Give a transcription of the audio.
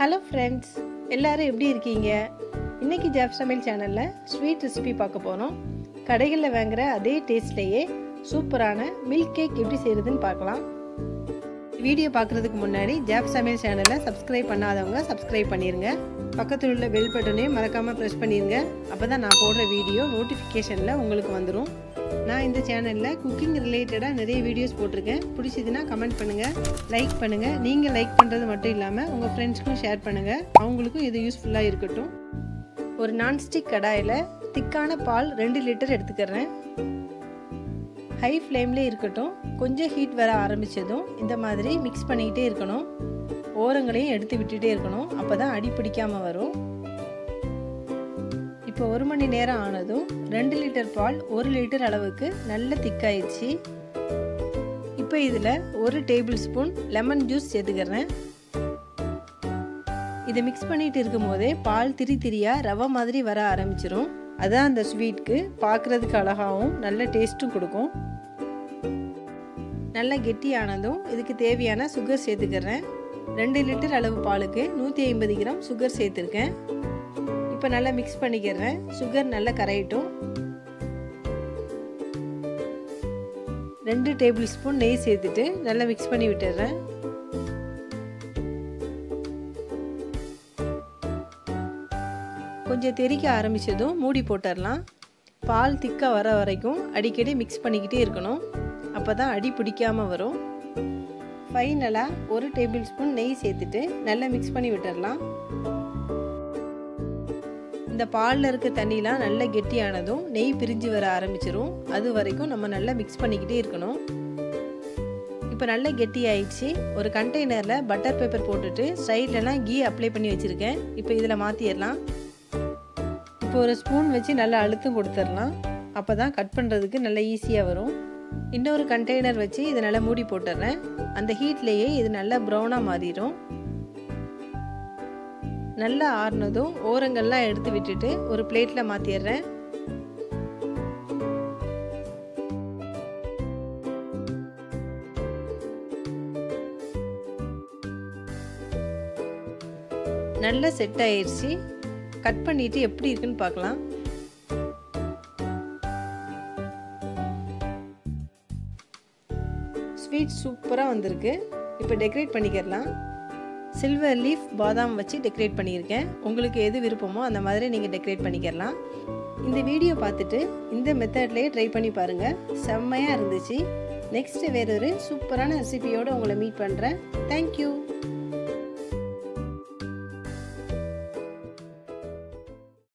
Hello friends, எல்லாரும் எப்படி இருக்கீங்க? இன்றைக்கி ஜெஃப் சமையல் சேனலில் ஸ்வீட் ரெசிபி பார்க்க போகிறோம். கடைகளில் வாங்குகிற அதே டேஸ்ட்லேயே சூப்பரான மில்க் கேக் எப்படி செய்கிறதுன்னு பார்க்கலாம். வீடியோ பார்க்குறதுக்கு முன்னாடி ஜெஃப் சமையல் சேனலை சப்ஸ்கிரைப் பண்ணாதவங்க சப்ஸ்கிரைப் பண்ணிடுங்க. பக்கத்தில் உள்ள பெல் பட்டனையும் மறக்காமல் ப்ரெஸ் பண்ணிடுங்க. அப்போ தான் நான் போடுற வீடியோ நோட்டிஃபிகேஷனில் உங்களுக்கு வந்துடும். நான் இந்த சேனலில் குக்கிங் ரிலேட்டடாக நிறைய வீடியோஸ் போட்டிருக்கேன். பிடிச்சதுன்னா கமெண்ட் பண்ணுங்கள், லைக் பண்ணுங்கள். நீங்கள் லைக் பண்ணுறது மட்டும் இல்லாமல் உங்கள் ஃப்ரெண்ட்ஸ்க்கும் ஷேர் பண்ணுங்கள், அவங்களுக்கும் இது யூஸ்ஃபுல்லாக இருக்கட்டும். ஒரு நான்ஸ்டிக் கடாயில் திக்கான பால் 2 லிட்டர் எடுத்துக்கிறேன். ஹை ஃப்ளேம்லேயே இருக்கட்டும். கொஞ்சம் ஹீட் வர ஆரம்பித்ததும் இந்த மாதிரி மிக்ஸ் பண்ணிக்கிட்டே இருக்கணும். ஓரங்களையும் எடுத்து விட்டுட்டே இருக்கணும், அப்போ தான் அடி பிடிக்காமல் வரும். இப்போ 1 மணி நேரம் ஆனதும் 2 லிட்டர் பால் 1 லிட்டர் அளவுக்கு நல்ல திக்காயிடுச்சு. இப்போ இதில் 1 டேபிள் ஸ்பூன் லெமன் ஜூஸ் சேர்த்துக்கிறேன். இதை மிக்ஸ் பண்ணிட்டு இருக்கும் போதே பால் திரியாக ரவை மாதிரி வர ஆரம்பிச்சிடும். அதான் அந்த ஸ்வீட்க்கு பார்க்குறதுக்கு அழகாகவும் நல்ல டேஸ்ட்டும் கொடுக்கும். நல்லா கெட்டியானதும் இதுக்கு தேவையான சுகர் சேர்த்துக்கிறேன். 2 லிட்டர் அளவு பாலுக்கு 150 கிராம் சுகர் சேர்த்துருக்கேன். இப்போ நல்லா மிக்ஸ் பண்ணிக்கிறேன். சுகர் நல்லா கரையட்டும். 2 டேபிள் ஸ்பூன் நெய் சேர்த்துட்டு நல்லா மிக்ஸ் பண்ணி விட்டுறேன். கொஞ்சம் தெறிக்க ஆரம்பித்ததும் மூடி போட்டுடலாம். பால் திக்காக வர வரைக்கும் அடிக்கடி மிக்ஸ் பண்ணிக்கிட்டே இருக்கணும், அப்போ தான் அடி பிடிக்காமல் வரும். ஃபைனலாக 1 டேபிள் ஸ்பூன் நெய் சேர்த்துட்டு நல்லா மிக்ஸ் பண்ணி விட்டுடலாம். இந்த பாலில் இருக்க தண்ணிலாம் நல்லா கெட்டியானதும் நெய் பிரிஞ்சு வர ஆரம்பிச்சிடும். அது வரைக்கும் நம்ம நல்லா மிக்ஸ் பண்ணிக்கிட்டே இருக்கணும். இப்போ நல்லா கெட்டி ஆயிடுச்சு. ஒரு கண்டெய்னரில் பட்டர் பேப்பர் போட்டுட்டு சைட்லலாம் கீ அப்ளை பண்ணி வச்சுருக்கேன். இப்போ இதில் மாற்றிடலாம். இப்போ ஒரு ஸ்பூன் வச்சு நல்லா அழுத்தம் கொடுத்துடலாம், அப்போ தான் கட் பண்ணுறதுக்கு நல்லா ஈஸியாக வரும். இன்னொரு கண்டெய்னர் வச்சு இதை நல்லா மூடி போட்டுடுறேன். அந்த ஹீட்லேயே இது நல்லா ப்ரௌனாக மாறிடும். நல்லா ஆறுனதும் ஓரங்கள்லாம் எடுத்து விட்டுட்டு ஒரு பிளேட்டில் மாற்றிடுறேன். நல்லா செட் ஆயிடுச்சு. கட் பண்ணிட்டு எப்படி இருக்குன்னு பார்க்கலாம். ஸ்வீட் சூப்பராக வந்திருக்கு. இப்போ டெக்கரேட் பண்ணிக்கிறலாம். சில்வர் லீஃப் பாதாம் வச்சு டெக்கரேட் பண்ணியிருக்கேன். உங்களுக்கு எது விருப்பமோ அந்த மாதிரி நீங்கள் டெக்கரேட் பண்ணிக்கிறலாம். இந்த வீடியோ பார்த்துட்டு இந்த மெத்தட்லேயே ட்ரை பண்ணி பாருங்கள். செம்மையாக இருந்துச்சு. நெக்ஸ்ட்டு வேறொரு சூப்பரான ரெசிபியோடு உங்களை மீட் பண்ணுறேன். தேங்க்யூ.